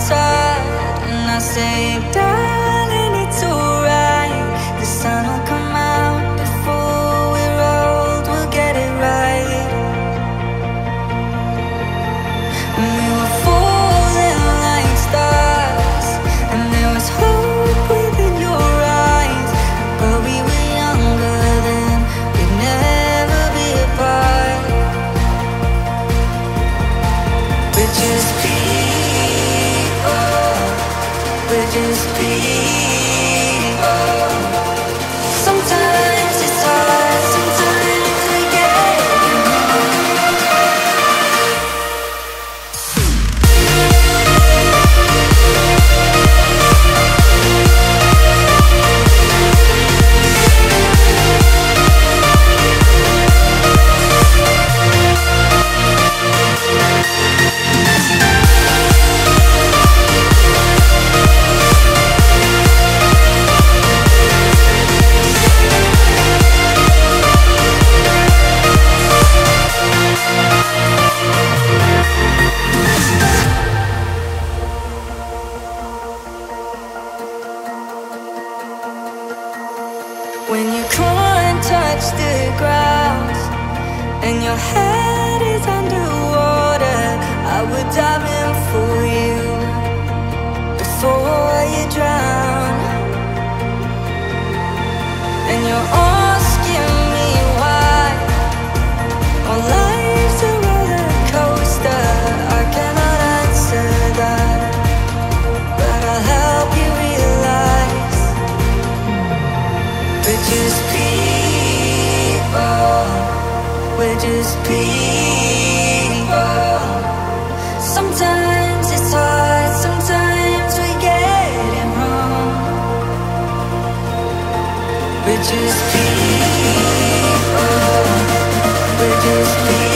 outside and I say, darling, it's alright. The sun will come out before we're old, we'll get it right. And we were falling like stars, and there was hope within your eyes. But we were younger then, we'd never be apart. We're just people, we're just people. Sometimes it's hard, sometimes we get it wrong. When you can't touch the ground and your head is underwater, I would dive in for you before you drown. And you're asking me why our life's a roller coaster. I cannot answer that, but I'll help you realize we're just people, we're just people. Sometimes it's hard, sometimes we get it wrong. We're just people, we're just people.